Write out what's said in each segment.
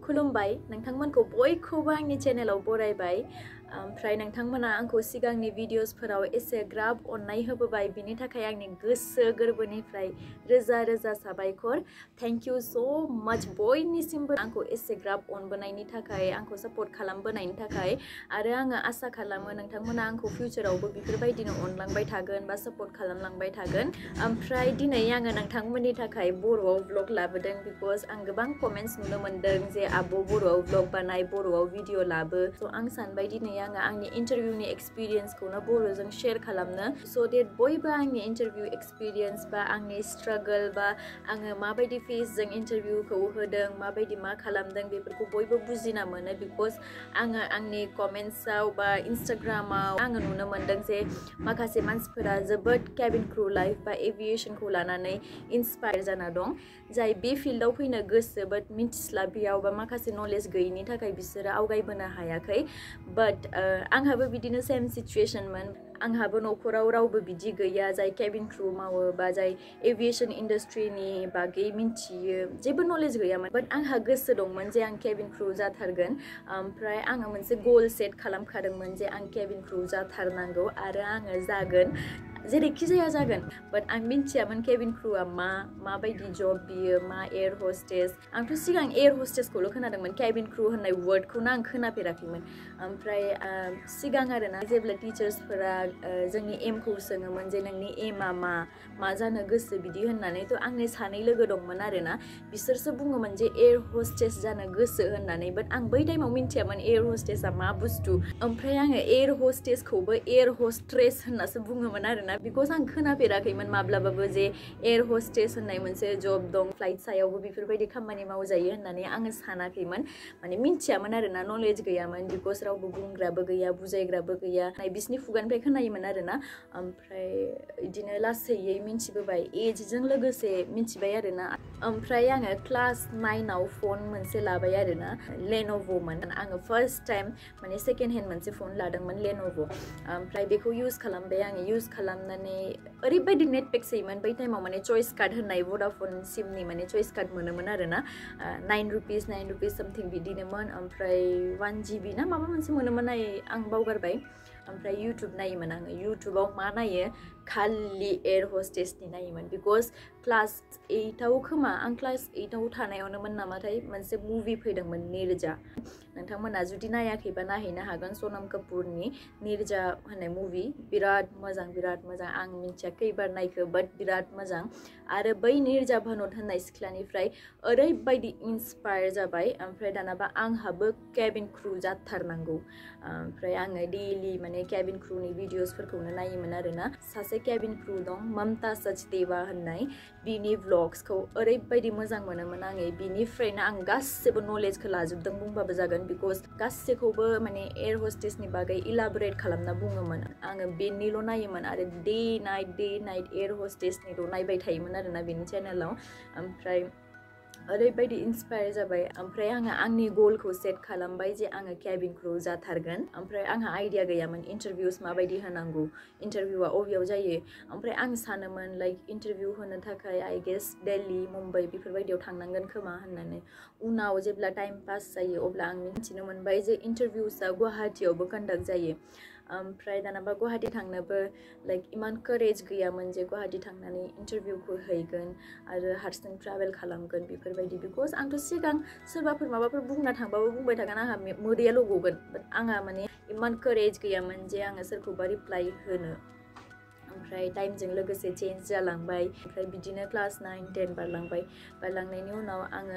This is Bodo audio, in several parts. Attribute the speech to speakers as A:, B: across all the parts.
A: खुलुमबाय नोंथांमोनखौ बयखौबो आंनि चेनेलाव बरायबाय ओमफ्राय नोंथांमोना आंखौ सिगांनि भिडिअसफोराव एसेग्राब अननाय होबोबाय बिनि थाखाय आंनि गोसो गोरबोनिफ्राय रोजा रोजा साबायखर थैंक यू सो मच बयनिसिमबो आंखौ एसेग्राब अनबोनायनि थाखाय आंखौ सपोर्ट खालामबोनायनि थाखाय आरो आङो आसा खालामो नोंथांमोना आंखौ फिउचारावबो बेफोरबायदिनो अनलांबाय थागोन बा सपोर्ट खालामलांबाय थागोन ओमफ्राय दिनै आङो नोंथांमोननि थाखाय बर'आव व्लग लाबोदों बिकज आं गोबां कमेन्ट्स नुनो मोनदों जे आब' बर'आव व्लग बानाय बर'आव भिडिअ लाबो स' आं सानबाय दिनै आङो आंनि इन्टारभिउनि एक्सपिरियेन्सखौनो बर'जों शेयार खालामनो स' डेट बयबो आंनि इन्टारभिउ एक्सपिरियेन्स बा आंनि स्ट्रागल बा आङो माबायदि फेसजों इन्टारभिउखौ होदों माबायदि मा खालामदों बेफोरखौ बयबो बुजिना मोनो बिकज आङो आंनि कमेन्ट्सआव बा इन्स्टाग्रामाव आङो नुनो मोनदों जे माखासे मानसिफोरा जोबोद केबिन क्रू लाइफ बा एभिएशनखौ लानानै इन्सपायार जाना दं जाय बे फिल्डआव फैनो गोसो बाट मिन्थिस्लाबियाव बा माखासे नलेज गैयिनि थाखाय बिसोरो आवगायबोनो हायाखै बाट आंहाबो बिदिनो सेम सिचुएशनमोन आंहाबो न'खराव रावबो बिदि गैया जाय केबिन क्रू मावो बा जाय एभिएशन इन्डास्ट्रिनि बागै मिन्थियो जेबो नलेज गैयामोन बाट आंहा गोसो दंमोन जे आं केबिन क्रू जाथारगोन ओमफ्राय आङो मोनसे गोल सेट खालामखादोंमोन जे आं केबिन क्रू जाथारनांगौ आरो आङो जागोन जेरैखि जाया जागोन बाट आं मिन्थियामोन केबिन क्रूआ माबायदि जब बियो मा एयार हस्टेस आंथ' सिगां एयार हस्टेसखौल' खोनादोंमोन केबिन क्रू होननाय वर्डखौनो आं खोनाफेराखैमोन ओमफ्राय सिगां आरोना जेब्ला टिचार्सफोरा जोंनि एमखौ सोङोमोन जे नोंनि एमआ मा जानो गोसो बिदि होननानै थ' आंनि सानै लोगो दंमोन आरोना बिसोरसो बुङोमोन जे एयार हस्टेस जानो गोसो होननानै बाट आं बै टाइमाव मिन्थियामोन एयार हस्टेसा मा बुस्थु ओमफ्राय आङो एयार हस्टेसखौबो एयार हस्ट्रेस होननासो बुङोमोन आरोना बिकज आं खोनाफेराखैमोन माब्लाबाबो जे एयार हस्टेस होननाय मोनसे जब दं फ्लाइट सायावबो बेफोरबायदि खामानि मावजायो होननानै आङो सानाखैमोन माने मिन्थियामोन आरोना नलेज गैयामोन बिकज रावबो बुंग्राबो गैया बुजायग्राबो गैया बिसोरनि खुगानिफ्राय खोनायोमोन आरोना ओमफ्राय बिदिनो लासैयै मिन्थिबोबाय एजजों लोगोसे मिन्थिबाय आरोना ओमफ्राय आङो क्लास 9आव फन मोनसे लाबाय आरोना लेन'भ'मोन आङो फार्स्ट टाइम माने सेकेन्ड हेन्ड मोनसे फन लादोंमोन लेन'भ' ओमफ्राय बेखौ इउज खालामबाय आङो इउज खालामनानै ओरैबायदि नेट पेक सोयोमोन बै टाइमाव माने चइस कार्ड होननाय भडाफन सिमनि माने चइस कार्ड मोनोमोन आरोना 9 रुपिस सामथिं बिदिनोमोन ओमफ्राय 1 GB ना माबा मोनसे मोनोमोन आं बावगारबाय ओमफ्राय इउटुब नायोमोन आङो इउटुबाव मा नायो खालि एयार हस्टेसनि नायोमोन बिकज क्लास 8आव खोमा आं क्लास 8आव थानायावनोमोन नामाथाय मोनसे मुभि फैदोंमोन निर्जा नोंथांमोना जुदि नायाखैबा नायहैनो हागोन सनम कापुरनि निर्जा होननाय मुभि बिराद मोजां आं मिन्थिया खैबार नायखो बाट बिराद मोजां आरो बै निर्जा भानत होननाय सिख्लानिफ्राय ओरैबायदि इन्सपायार जाबाय ओमफ्राय दानाबा आंहाबो केबिन क्रू जाथारनांगौ ओमफ्राय आङो डेलि माने केबिन क्रूनि भिडिअसफोरखौनो नायोमोन आरोना सासे केबिन क्रू दं ममता सचदेवा होननाय बिनि व्लग्सखौ ओरैबायदि मोजां मोनोमोन आङो बिनिफ्रायनो आं गासिबो नलेजखौ लाजोबदों बुंबाबो जागोन बिकज गासैखौबो माने एयार हस्टेसनि बागै इलाबरेट खालामना बुङोमोन आङो बेनिल' नायोमोन आरो डे नाइट एयार हस्टेसनिल' नायबाय थायोमोन आरोना बेनि चेनेलाव ओमफ्राय ओरैबायदि इन्सपायार जाबाय ओमफ्राय आङो आंनि गलखौ सेट खालामबाय जे आङो केबिन क्रू जाथारगोन ओमफ्राय आंहा आइडिया गैयामोन इन्टारभिउस माबायदि होनांगौ इन्टारभिउआ अबेयाव जायो ओमफ्राय आं सानोमोन लाइक इन्टारभिउ होनो थाखाय आइ गेस दिल्ली मुम्बाइ बेफोरबायदियाव थांनांगोन खोमा होननानै उनाव जेब्ला टाइम पास जायो अब्ला आं मिन्थिनो मोनबाय जे इन्टारभिउसआ गुवाहाटियावबो कन्डाक्ट जायो ओमफ्राय दानाबा गुवाहाटि थांनोबो लाइक इमान कारेज गैयामोन जे गुवाहाटि थांनानै इन्टारभिउखौ हैगोन आरो हारसिं ट्राभेल खालामगोन बेफोरबायदि बिकज आंथ' सिगां सोरबाफोर माबाफोर बुंना थांबाबो बुंबाय थागोन आंहा मोदैयाल' गगोन बाट आंहा माने इमान कारेज गैयामोन जे आङो सोरखौबा रिप्लाइ होनो ओमफ्राय टाइमजों लोगोसे चेन्ज जालांबाय ओमफ्राय बिदिनो क्लास 9, 10 बारलांनायनि उनाव आङो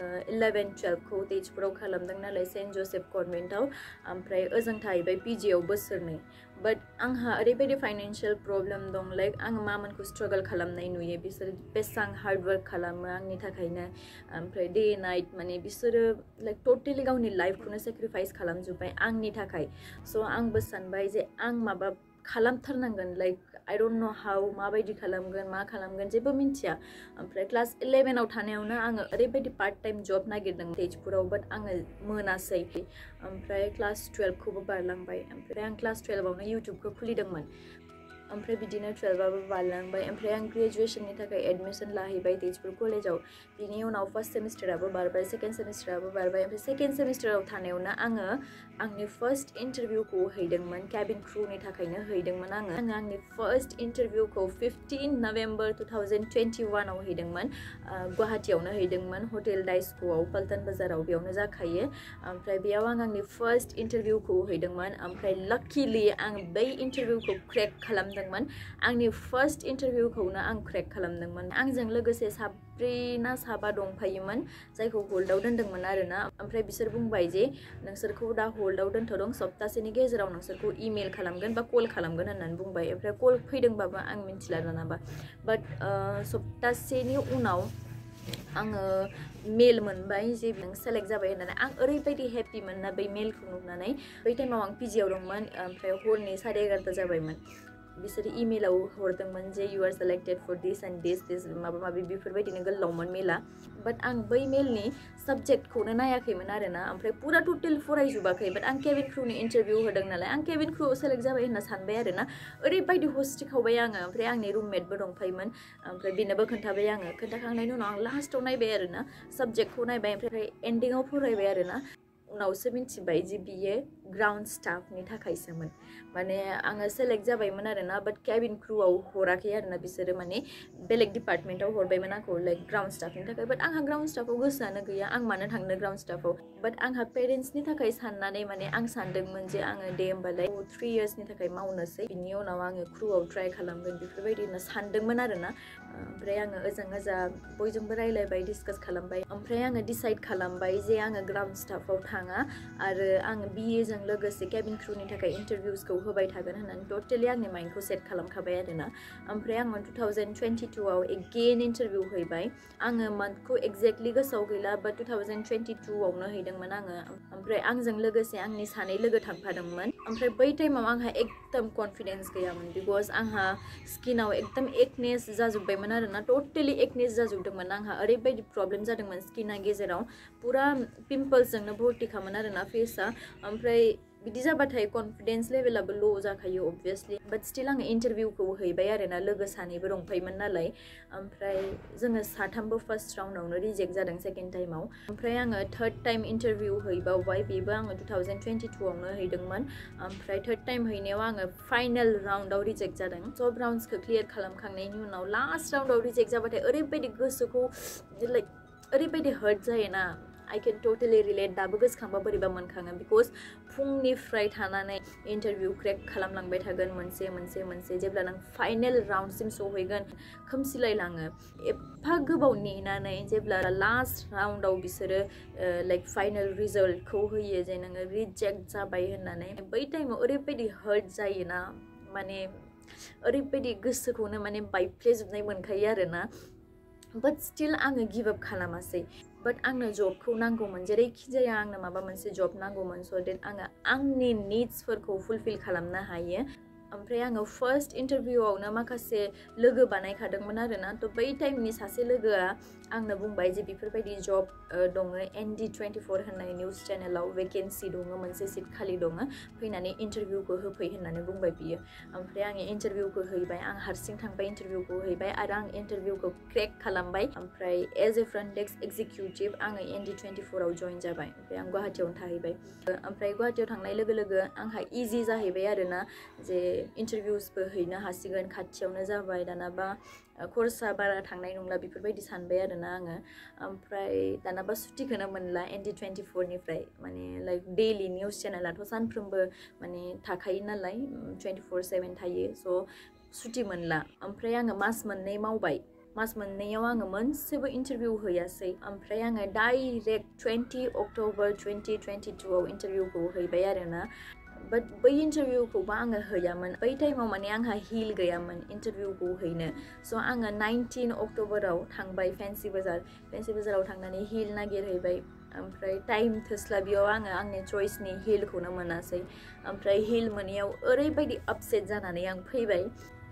A: 11, 12खौ तेजपुराव खालामदों नालाय सेन्ट जोसेफ कनभेन्टआव ओमफ्राय ओजों थाहैबाय पिजिआव बोसोरनै बाट आंहा ओरैबायदि फाइनान्शियल प्रब्लेम दं लाइक आं मामोनखौ स्ट्रागल खालामनाय नुयो बिसोर बेसेबां हार्डवर्क खालामो आंनि थाखायनो ओमफ्राय डे नाइट माने बिसोरो लाइक टटेलि गावनि लाइफखौनो सेक्रिफाइस खालामजोब्बाय आंनि थाखाय स' आंबो सानबाय जे आं माबा खालामथारनांगोन like I don't know how माबायदि खालामगोन मा खालामगोन जेबो मिन्थिया ओमफ्राय क्लास 11आव थानायावनो आङो ओरैबायदि पार्ट टाइम जब नागिरदों तेजपुराव बाट आङो मोनासै ओमफ्राय क्लास 12खौबो बारलांबाय ओमफ्राय आं क्लास 12आवनो इउटुबखौ खुलिदोंमोन ओमफ्राय बिदिनो 12आबो बारलांबाय ओमफ्राय आं ग्रेजुएशननि थाखाय एडमिशन लाहैबाय तेजपुर कलेजाव बिनि उनाव फर्स्ट सेमिस्टाराबो बारबाय सेकेन्ड सेमिस्टाराबो बारबाय ओमफ्राय सेकेन्ड सेमिस्टाराव थानायावनो आङो आंनि फर्स्ट इन्टारभिउखौ हैदोंमोन केबिन क्रुनि थाखायनो हैदोंमन आङो आंनि फर्स्ट इन्टारभिउखौ 15 नभेम्बर 2021 आव हैदोंमोन गुवाहाटीयावनो हैदोंमन हटेल डाइस्क'आव पल्टन बाजाराव बेयावनो जाखायो ओमफ्राय बेयाव आं आंनि फर्स्ट इन्टारभिउखौ हैदोंमन ओमफ्राय लाकिलि आं बै इन्टारभिउखौ क्रेक खालामदोंमन आंनि फर्स्ट इन्टारभिउखौनो आं क्रेक खालामदोंमन आंजों लोगोसे साब्रै ना साबा दंफायोमोन जायखौ होल्डआव दोनदोंमोन आरोना ओमफ्राय बिसोर बुंबाय जे नोंसोरखौ दा होल्डआव दोनथ'दों सप्तासेनि गेजेराव नोंसोरखौ इमेल खालामगोन बा कल खालामगोन होननानै बुंबाय ओमफ्राय कल फैदोंबाबो आं मिन्थिला दानाबा बाट सप्तासेनि उनाव आङो मेल मोनबाय जे नों सेलेक्ट जाबाय होननानै आं ओरैबायदि हेप्पिमोन ना बै मेलखौ नुनानै बै टाइमाव आं पिजिआव दंमोन ओमफ्राय हरनि 11:30 जाबायमोन बिसोर इमेलाव हरदोंमोन जे you are selected for this and this माबा माबि बेफोरबायदिनो गोलावमोन मेला बाट आं बै मेलनि साबजेक्टखौनो नायाखैमोन आरोना ओमफ्राय पुरा टटेल फरायजोबाखै बाट आं केबिन क्रुनि इन्टारभिउ होदों नालाय आं केबिन क्रुआव सेलेक्ट जाबाय होनना सानबाय आरोना ओरैबायदि हस्टिखावबाय आङो ओमफ्राय आंनि रुममेटबो दंफायोमोन ओमफ्राय बेनोबो खोन्थाबाय आङो खोन्थाखांनायनि उनाव आं लास्टाव नायबाय आरोना साबजेक्टखौ नायबाय ओमफ्राय एन्डिङाव फरायबाय आरोना उनावसो मिन्थिबाय जे बियो ग्राउन्ड स्टाफनि थाखायसोमोन माने आङो सेलेक्ट जाबायमोन आरोना बाट केबिन क्रुआव हराखै आरोना बिसोरो माने बेलेग डिपार्टमेन्टाव हरबायमोन आंखौ लाइक ग्राउन्ड स्टाफनि थाखाय बाट आंहा ग्राउन्ड स्टाफआव गोसोआनो गैया आं मानो थांनो ग्राउन्ड स्टाफआव बाट आंहा पेरेन्ट्सनि थाखाय साननानै माने आं सानदोंमोन जे आङो दे होमबालाय 3 इयार्सनि थाखाय मावनोसै बिनि उनाव आङो क्रुआव ट्राइ खालामगोन बेफोरबायदि होनना सानदोंमोन आरोना ओमफ्राय आङो ओजों ओजा बयजोंबो रायलायबाय डिसकास खालामबाय ओमफ्राय आङो डिसाइड खालामबाय जे आङो ग्राउन्ड स्टाफआव थाङा आरो आं बिएजों लोगोसे केबिन क्रुनि थाखाय इन्टारभिउसखौ होबाय थागोन होननानै टटेलि आंनि माइन्डखौ सेट खालामखाबाय आरोना ओमफ्राय आङो 2022 आव एगेन इन्टारभिउ हैबाय आङो मान्थखौ एक्जेक्टलि गोसोआव गैला बाट 2022 आवनो हैदोंमोन आङो ओमफ्राय आंजों लोगोसे आंनि सानै लोगो थांफादोंमोन ओमफ्राय बै टाइमाव आंहा एकदम कन्फिडेन्स गैयामोन बिकज आंहा स्किनाव एकदम एकनेस जाजोब्बायमोन आरोना टटेलि एकनेस जाजोबदोंमोन आंहा ओरैबायदि प्रब्लेम जादोंमोन स्किना गेजेराव पुरा पिम्पल्सजोंनो भर्तिखामोन आरोना फेसआ ओमफ्राय बिदि जाबाथाय कन्फिडेन्स लेभेलाबो ल' जाखायो अबभियासलि बाट स्टिल आङो इन्टारभिउखौ हैबाय आरोना लोगो सानैबो दंफायोमोन नालाय ओमफ्राय जोङो साथामबो फार्स्ट राउन्डआवनो रिजेक्ट जादों सेकेन्ड टाइमाव ओमफ्राय आङो थार्ड टाइम इन्टारभिउ हैबावबाय बेबो आङो 2022 आवनो हैदोंमोन ओमफ्राय थार्ड टाइम हैनायाव आङो फाइनेल राउन्डआव रिजेक्ट जादों सब राउन्ड्सखौ क्लियार खालामखांनायनि उनाव लास्ट राउन्डआव रिजेक्ट जाबाथाय ओरैबायदि गोसोखौ लाइक ओरैबायदि हार्ट जायोना I can totally relate दाबो गोसोखांबा बोरैबा मोनखाङो बिकज फुंनिफ्राय थानानै इन्टारभिउ क्रेक खालामलांबाय थागोन मोनसे जेब्ला नों फाइनेल राउन्डसिम सहैगोन खोमसिलायलाङो एफा गोबाव नेनानै जेब्ला लास्ट राउन्डआव बिसोरो लाइक फाइनेल रिजल्टखौ होयो जे नोङो रिजेक्ट जाबाय होननानै बै टाइमाव ओरैबायदि हार्ट जायोना माने ओरैबायदि गोसोखौनो माने बायफ्लेजोबनाय मोनखायो आरोना बाट स्टिल आङो गिभ आप खालामासै बाट आंनो जबखौ नांगौमोन जेरैखि जाया आंनो माबा मोनसे जब नांगौमोन स' देट आङो आंनि निड्सफोरखौ फुलफिल खालामनो हायो ओमफ्राय आङो फार्स्ट इन्टारभिउआवनो माखासे लोगो बानायखादोंमोन आरोना थ' बै टाइमनि सासे लोगोआ आंनो बुंबाय जे बेफोरबायदि जब दङ ND24 होननाय निउस चेनेलाव वेकेन्सि दङ मोनसे सिट खालि दङ फैनानै इन्टारभिउखौ होफै होननानै बुंबाय बियो ओमफ्राय आङो इन्टारभिउखौ हैबाय आं हारसिं थांबाय इन्टारभिउखौ हैबाय आरो आं इन्टारभिउखौ क्रेक खालामबाय ओमफ्राय as a front desk executive आङो ND24 आव जइन जाबाय ओमफ्राय आं गुवाहाटीयावनो थाहैबाय ओमफ्राय गुवाहाटीयाव थांनाय लोगो लोगो आंहा इजि जाहैबाय आरोना जे इन्टारभिउसबो हैनो हासिगोन खाथियावनो जाबाय दानाबा खरसा बारा थांनाय नंला बेफोरबायदि सानबाय आरोना आङो ओमफ्राय दानाबा सुटिखौनो मोनला ND24 निफ्राय माने लाइक डेइलि निउस चेनेलाथ' सानफ्रोमबो माने थाखायो नालाय 24/7 थायो स' सुटि मोनला ओमफ्राय आङो मास मोननै मावबाय मास मोननैयाव आङो मोनसेबो इन्टारभिउ हैयासै ओमफ्राय आङो डाइरेक्ट 20 अक्ट'बर 2022 आव इन्टारभिउखौ हैबाय आरोना बाट बै इन्टारभिउखौबो आङो हैयामोन बै टाइमाव माने आंहा हिल गैयामोन इन्टारभिउखौ हैनो स' आङो 19 अक्ट'बराव थांबाय फेन्सि बाजाराव थांनानै हिल नागिरहैबाय ओमफ्राय टाइम थोस्लाबियाव आङो आंनि चइसनि हिलखौनो मोनासै ओमफ्राय हिल मोनैयाव ओरैबायदि आपसेट जानानै आं फैबाय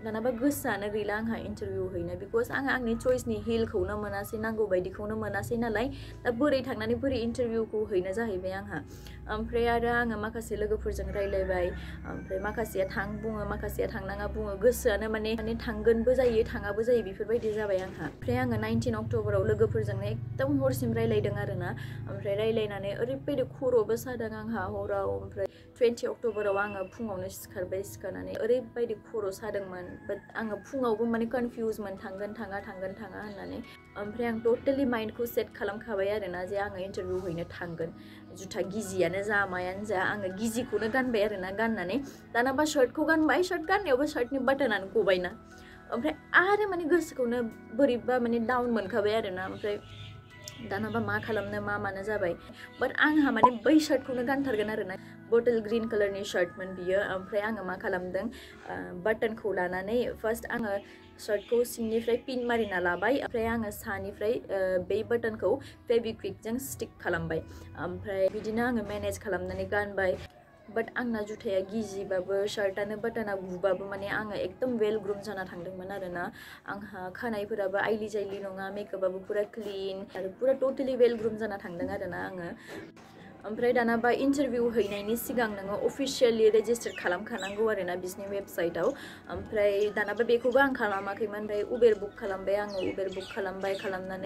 A: दानाबा गोसोआनो गैला आंहा इन्टारभिउ हैनो बिकज आङो आंनि चइसनि हिलखौनो मोनासै नांगौ बायदिखौनो मोनासै नालाय दा बोरै थांनानै बोरै इन्टारभिउखौ हैनो जाहैबाय आंहा ओमफ्राय आरो आङो माखासे लोगोफोरजों रायलायबाय ओमफ्राय माखासेया थां बुङो माखासेया थांनाङा बुङो गोसोआनो माने थांगोनबो जायो थाङाबो जायो बेफोरबायदि जाबाय आंहा ओमफ्राय आङो 19 अक्ट'बराव लोगोफोरजोंनो एकदम हरसिम रायलायदों आरोना ओमफ्राय रायलायनानै ओरैबायदि खर'बो सादों आंहा हराव ओमफ्राय 20 अक्ट'बराव आङो फुङावनो सिखारबाय सिखारनानै ओरैबायदि खर' सादोंमोन बाट आङो फुङावबो माने कनफिउजमोन थांगोन थाङा होननानै ओमफ्राय आं टटेलि माइन्डखौ सेट खालामखाबाय आरोना जे आङो इन्टारभिउ हैनो थांगोन जुथा गिजियानो जा मायानो जा आङो गिजिखौनो गानबाय आरोना गाननानै दानाबा शार्टखौ गानबाय शार्ट गाननायावबो शार्टनि बाटनानो गबायना ओमफ्राय आरो माने गोसोखौनो बोरैबा माने डाउन मोनखाबाय आरोना ओमफ्राय दानाबा मा खालामनो मा मानो जाबाय बाट आंहा माने बै शार्टखौनो गानथारगोन आरोना बटल ग्रीन कालारनि शार्टमोन बियो ओमफ्राय आङो मा खालामदों बाटनखौ लानानै फार्स्ट आङो शार्टखौ सिंनिफ्राय पिन मारिना लाबाय ओमफ्राय आङो सानिफ्राय बे बाटनखौ फेविक्विकजों स्टिक खालामबाय ओमफ्राय बिदिनो आङो मेनेज खालामनानै गानबाय बाट आंना जुथाया गिजिबाबो शार्टानो बाटना गुबाबो माने आङो एकदम वेल ग्रुम जाना थांदोंमोन आरोना आंहा खानायफोराबो आइलि जाइलि नङा मेकआपआबो पुरा क्लिन आरो पुरा टटेलि वेल ग्रुम जाना थांदों आरोना आङो ओमफ्राय दानाबा इन्टारभिउ हैनायनि सिगां नोङो अफिसियेलि रेजिस्टार खालामखानांगौ आरोना बिसोरनि वेबसाइटआव ओमफ्राय दानाबा बेखौबो आं खालामाखैमोन ओमफ्राय उबेर बुक खालामबाय आङो उबेर बुक खालामनानै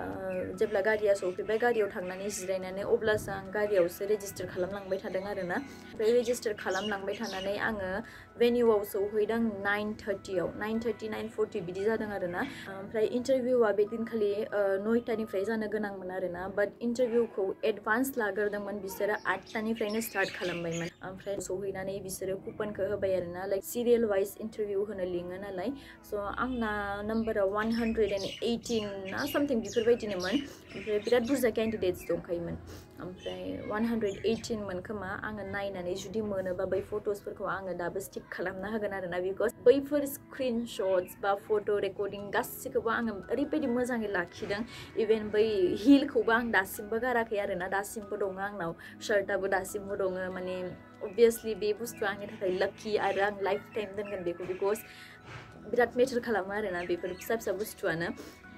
A: जेब्ला गारिया सौफैबाय गारियाव थांनानै जिरायनानै अब्लासो आं गारियावसो रेजिस्टार खालामलांबाय थादों आरोना ओमफ्राय रेजिस्टार खालामलांबाय थानानै आङो भेन्युआव सौहैदों 9:30आव 9:30 9:40 बिदि जादों आरोना ओमफ्राय इन्टारभिउआ बे दिनखालि 9टानिफ्राय जानो गोनांमोन आरोना बाट इन्टारभिउखौ एडभान्स लाग्रोदोंमोन बिसोरो 8टानिफ्रायनो स्टार्ट खालामबायमोन ओमफ्राय सौहैनानै बिसोरो कुपनखौ होबाय आरोना लाइक सिरियल वाइज इन्टारभिउ होनो लिङो नालाय स' आंना नाम्बारा 118 ना सामथिं बेफोरबायदिनोमोन ओमफ्राय बिराद बुरजा केन्डिडेट्स दंखायोमोन ओमफ्राय 118 मोन खोमा आङो नायनानै जुदि मोनोबा बै फट'सफोरखौ आङो दाबो स्टिक खालामना होगोन आरोना बिकज बैफोर स्क्रिनशट्स बा फट' रेकर्डिं गासिखौबो आङो ओरैबायदि मोजाङै लाखिदों इभेन बै हिलखौबो आं दासिमबो गाराखै आरोना दासिमबो दङ आंनाव शार्टआबो दासिमबो दङ माने अभियासलि बे बुस्थुआ आंनि थाखाय लाकि आरो आं लाइफ टाइम दोनगोन बेखौ बिकज बिराद मेटार खालामो आरोना बेफोर फिसा फिसा बुस्थुआनो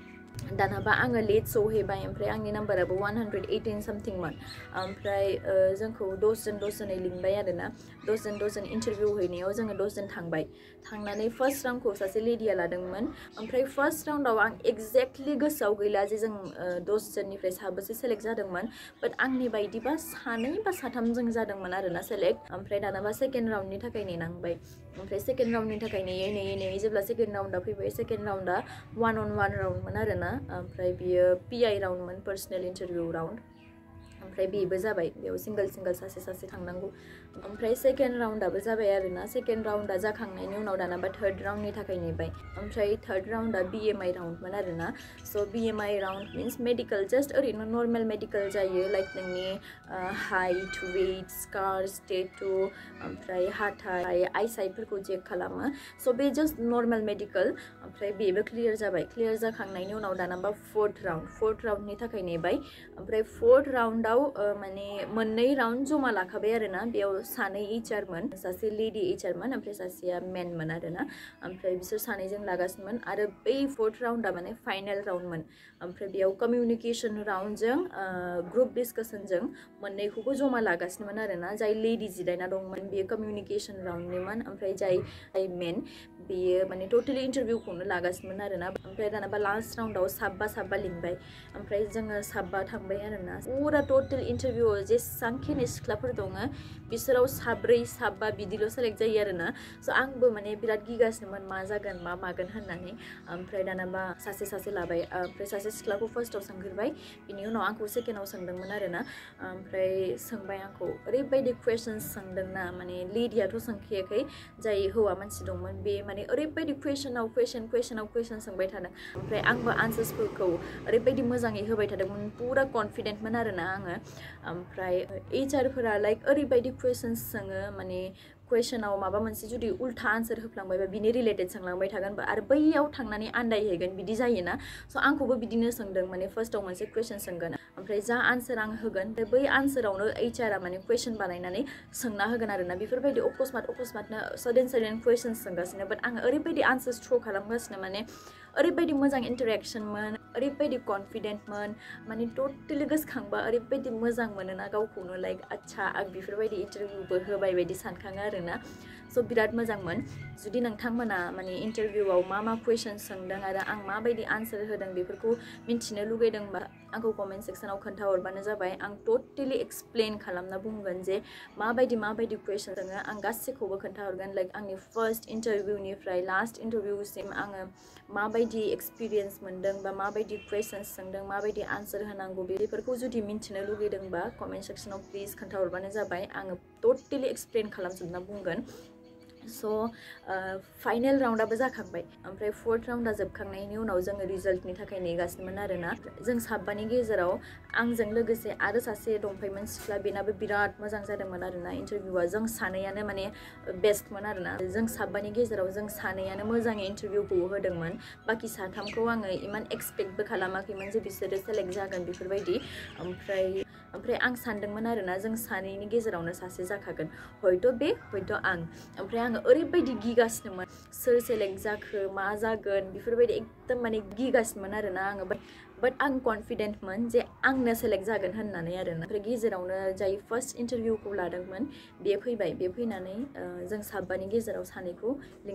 A: दानाबा आङो लेट सौहैबाय ओमफ्राय आंनि नाम्बाराबो 118 सामथिंमोन ओमफ्राय जोंखौ दसजनै लिंबाय आरोना दसजन इन्टारभिउ हैनायाव जोङो 10जन थांनानै फार्स्ट राउन्डखौ सासे लेडिया लादोंमोन ओमफ्राय फार्स्ट राउन्डआव आं एक्जेक्टलि गोसोआव गैला जे जों 10जननिफ्राय साबेसे सेलेक्ट जादोंमोन बाट आंनि बायदिबा 2 बा 3 जों जादोंमोन आरोना सेलेक्ट ओमफ्राय दानाबा सेकेन्ड राउन्डनि थाखाय नेनांबाय ओमफ्राय सेकेन्ड राउन्डनि थाखाय नेयै जेब्ला सेकेन्ड राउन्डआ फैबाय सेकेन्ड राउन्डआ 1-on-1 राउन्डमोन आरोना ओमफ्राय बियो PI राउन्डमोन पार्सनेल इन्टारभिउ राउन्ड ओमफ्राय बेबो जाबाय बेयाव सिंगल सासे थांनांगौ ओमफ्राय सेकेन्ड राउन्डआबो जाबाय आरोना सेकेन्ड राउन्डआ जाखांनायनि उनाव दानाबा थार्ड राउन्डनि थाखाय नेबाय ओमफ्राय थार्ड राउन्डआ BMI राउन्डमोन आरोना स' BMI round means medical just ओरैनो नर्मेल मेडिकेल जायो लाइक नोंनि हाइट वेट स्कार्स टेटु ओमफ्राय हाथाइ आइसाइटफोरखौ चेक खालामो स' बे जास्ट नर्मेल मेडिकेल ओमफ्राय बेबो क्लियार जाबाय क्लियार जाखांनायनि उनाव दानाबा फोर्थ राउन्डनि थाखाय नेबाय ओमफ्राय फोर्थ राउन्डआव माने 2 राउन्ड जमा लाखाबाय आरोना बेयाव 2 HR मोन सासे लेडि HR मोन ओमफ्राय सासेया मेनमोन आरोना ओमफ्राय बिसोर 2जों लागासिनोमोन आरो बै फोर्थ राउन्डआ माने फाइनेल राउन्डमोन ओमफ्राय बेयाव कमिउनिकेसन राउन्डजों ग्रुप डिस्कासनजों 2खौबो जमा लागासिनोमोन आरोना जाय लेडि जिरायना दंमोन बेयो कमिउनिकेसन राउन्डनिमोन ओमफ्राय जाय मेन बेयो माने टटेलि इन्टारभिउखौनो लागासिनोमोन आरोना ओमफ्राय दानाबा लास्ट राउन्डआव साबा लिंबाय ओमफ्राय जोङो 7 थांबाय आरोना पुरा टटेल इन्टारभिउआव जेसांखिनि सिख्लाफोर दङ बिसोराव 4 बिदिल' सेलेक्ट जायो आरोना स' आंबो माने बिराद गिगासिनोमोन मा जागोन मा मागोन होननानै ओमफ्राय दानाबा सासे लाबाय ओमफ्राय सासे सिख्लाखौ फार्स्टआव सोंग्रोबाय बिनि उनाव आंखौ सेकेन्डआव सोंदोंमोन आरोना ओमफ्राय सोंबाय आंखौ ओरैबायदि कुवेसन्स सोंदोंना माने लेडियाथ' सोंखायाखै जाय हौवा मानसि दंमोन बे माने ओरैबायदि कुवेसन सोंबाय थादों ओमफ्राय आंबो आन्सार्सफोरखौ ओरैबायदि मोजाङै होबाय थादोंमोन पुरा कनफिडेन्टमोन आरोना आङो आङो ओमफ्राय एचआरफोरा लाइक ओरैबायदि कुवेसन्स सोङो माने कुवेसनाव माबा मोनसे जुदि उल्था आन्सार होफ्लांबायबा बिनि रिलेटेड सोंलांबाय थागोन आरो बैयाव थांनानै आन्दायहैगोन बिदि जायोना स' आंखौबो बिदिनो सोंदों माने फार्स्टआव मोनसे कुवेसन सोंगोन ओमफ्राय जा आन्सार आं होगोन बै आन्सारावनो एचआरआ माने कुवेसन बानायनानै सोंना होगोन आरोना बेफोरबायदि अकस्मातनो सडेन कुवेसन सोंगासिनो बाट आङो ओरैबायदि आन्सार्स थ्र' खालामगासिनो माने ओरैबायदि मोजां इन्टारेक्सनमोन ओरैबायदि कनफिडेन्टमोन माने टटेलि गोसोखांबा ओरैबायदि मोजां मोनोना गावखौनो लाइक आच्छा आं बेफोरबायदि इन्टारभिउबो होबाय बायदि सानखाङो आरोना स' बिराद मोजांमोन जुदि नोंथांमोना माने इन्टारभिउआव मा कुवेसन सोंदों आरो आं माबायदि आन्सार होदों बेफोरखौ मिन्थिनो लुगैदोंबा आंखौ कमेन्ट सेक्सनाव खोन्थाहरबानो जाबाय आं टटेलि एक्सप्लेन खालामना बुंगोन जे माबायदि कुवेसन सोङो आं गासैखौबो खोन्थाहरगोन लाइक आंनि फार्स्ट इन्टारभिउनिफ्राय लास्ट इन्टारभिउसिम आङो माबायदि एक्सपिरियेन्स मोन्दों बा माबायदि कुवेसन्स सोंदों माबायदि आन्सार होनांगौ बेफोरखौ जुदि मिन्थिनो लुगैदोंबा कमेन्ट सेक्सनाव प्लिज खोन्थाहरबानो जाबाय आङो टटेलि एक्सप्लेन खालामजोबना बुंगोन स' फाइनेल राउन्डआबो जाखांबाय ओमफ्राय फोर्थ राउन्डआ जोबखांनायनि उनाव जोङो रिजाल्टनि थाखाय नेगासिनोमोन आरोना जों साबानि गेजेराव आंजों लोगोसे आरो सासे दंफायोमोन सिख्ला बेनाबो बिराद मोजां जादोंमोन आरोना इन्टारभिउआ जों सानैयानो माने बेस्टमोन आरोना जों साबानि गेजेराव जों सानैयानो मोजाङै इन्टारभिउखौ होदोंमोन बाखि साथामखौ आङो इमान एक्सपेक्टबो खालामाखैमोन जे बिसोरो सेलेक्ट जागोन बेफोरबायदि ओमफ्राय आं सानदोंमोन आरोना जों सानैनि गेजेरावनो सासे जाखागोन हयथ' बे हयथ' आं ओमफ्राय आङो ओरैबायदि गिगासिनोमोन सोर सेलेक्ट जाखो मा जागोन बेफोरबायदि एकदम माने गिगासिनोमोन आरोना आङो बाट आं कनफिडेन्टमोन जे आंनो सेलेक्ट जागोन होननानै आरोना ओमफ्राय गेजेरावनो जाय फार्स्ट इन्टारभिउखौ लादोंमोन बे फैबाय बे फैनानै जों साबानि गेजेराव सानैखौ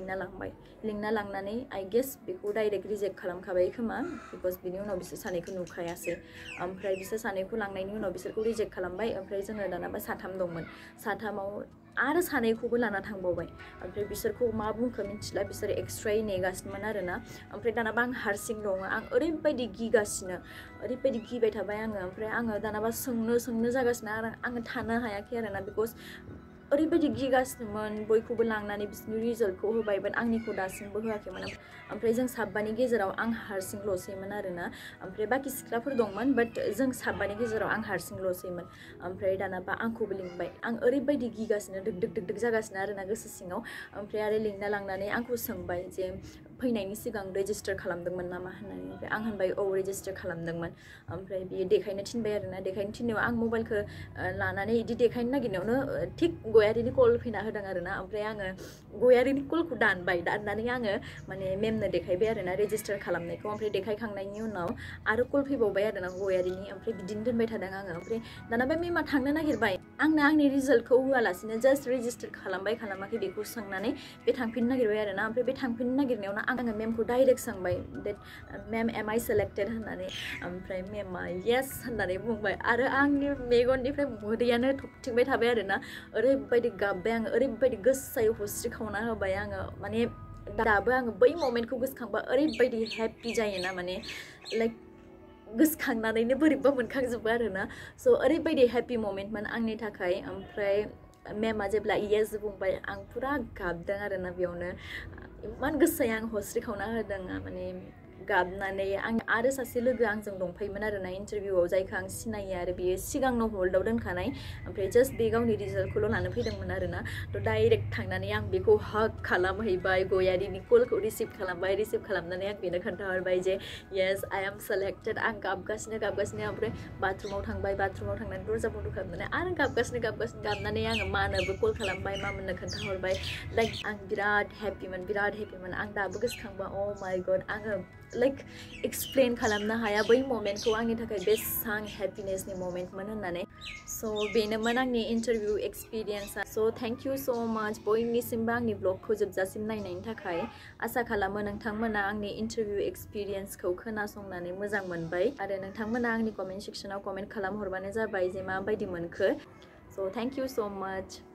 A: लिंना लांनानै आइ गेस बेखौ डाइरेक्ट रिजेक्ट खालामखाबाय खोमा बिकज बिनि उनाव बिसोर सानैखौ नुखायासै ओमफ्राय बिसोर सानैखौ लांनायनि उनाव बिसोरखौ रिजेक्ट खालामबाय ओमफ्राय जोङो दानाबा साथाम दंमोन साथामाव आरो सानैखौबो लाना थांबावबाय ओमफ्राय बिसोरखौ मा बुंखो मिन्थिला बिसोर एक्सट्रायै नेगासिनोमोन आरोना ओमफ्राय दानाबा आं हारसिं दङ आं ओरैबायदि गिगासिनो ओरैबायदि गिबाय थाबाय आङो ओमफ्राय आङो दानाबा सोंनो जागासिनो आरो आङो थानो हायाखै आरोना बिकज ओरैबायदि गिगासिनोमोन बयखौबो लांनानै बिसोरनि रिजाल्टखौ होबाय बाट आंनिखौ दासिमबो होआखैमोन ओमफ्राय जों साबानि गेजेराव आं हारसिंल'सैमोन आरोना ओमफ्राय बाखि सिख्लाफोर दंमोन बाट जों साबानि गेजेराव आं हारसिंल'सैमोन ओमफ्राय दानाबा आंखौबो लिंबाय आं ओरैबायदि गिगासिनो दोग जागासिनो आरोना गोसो सिङाव ओमफ्राय आरो लिंना लांनानै आंखौ सोंबाय जे फैनायनि सिगां रेजिस्टार खालामदोंमोन नामा होननानै ओमफ्राय आं होनबाय औ रेजिस्टार खालामदोंमन ओमफ्राय बियो देखायनो थिनबाय आरोना देखायनो थिननायाव आं मबाइलखौ लानानै इदि देखायनो नागिरनायावनो थिक गयारिनि कल फैना होदों आरोना ओमफ्राय आङो गयारिनि कलखौ दाननानै आङो माने मेमनो देखायबाय आरोना रेजिस्टार खालामनायखौ ओमफ्राय देखायखांनायनि उनाव आरो कल फैबावबाय आरोना गयारिनि ओमफ्राय बिदिनो दोनबाय थादों आङो ओमफ्राय दाना बे मेमा थांनो नागिरबाय आंनो आंनि रिजाल्टखौ होआलासिनो जास्ट रेजिस्टार खालामाखै बेखौ सोंनानै बे थांफिननो नागिरबाय आरोना ओमफ्राय बे थांफिननो नागिरनायावनो आङो मेमखौ डाइरेक्ट सोंबाय that ma'am am I selected होननानै ओमफ्राय मेमा येस होननानै बुंबाय आरो आंनि मेगननिफ्राय मोदैयानो थबथिंबाय थाबाय आरोना ओरैबायदि गाबबाय आङो ओरैबायदि गोसायै हस्रिखावना होबाय आङो माने दाबो आङो बै मोमेन्टखौ गोसोखांबा ओरैबायदि हेप्पि जायोना माने लाइक गोसोखांनानैनो बोरैबा मोनखांजोबो आरोना स' ओरैबायदि हेप्पि मोमेन्टमोन आंनि थाखाय ओमफ्राय मेमा जेब्ला येस बुंबाय आं पुरा गाबदों आरोना बेयावनो इमान गोसायै आं हस्रिखावना होदों माने गाबनानै आं आरो सासे लोगो आंजों दंफायोमोन आरोना इन्टारभिउआव जायखौ आं सिनायो आरो बियो सिगांनो हल्डआव दोनखानाय ओमफ्राय जास्ट बे गावनि रिजाल्टखौल' लानो फैदोंमोन आरोना थ' डाइरेक्ट थांनानै आं बेखौ हाग खालामहैबाय गयारिनि कलखौ रिसिभ खालामनानै आं बेनो खोन्थाहरबाय जे येस आइ एम सेलेक्टेड आं गाबगासिनो ओमफ्राय बाथरुमाव थांनानै दरजा बन्द खालामनानै आरो गाबनानै आङो मानोबो कल खालामबाय मामोननो खोन्थाहरबाय लाइक आं बिराद हेप्पिमोन आं दाबो गोसोखांबा अ माइ गड आङो लाइक एक्सप्लेन खालामनो हाया बै मोमेन्टखौ आंनि थाखाय बेसेबां हेप्पिनेसनि मोमेन्टमोन होननानै स' बेनोमोन आंनि इन्टारभिउ एक्सपिरियेन्सआ स' थेंक इउ स' माच बयनिसिमबो आंनि ब्लगखौ जोबजासिम नायनायनि थाखाय आसा खालामो नोंथांमोना आंनि इन्टारभिउ एक्सपिरियेन्सखौ खोनासंनानै मोजां मोनबाय आरो नोंथांमोना आंनि कमेन्ट सेक्सनाव कमेन्ट खालामहरबानो जाबाय जे माबायदि मोनखो स' थेंक इउ स' माच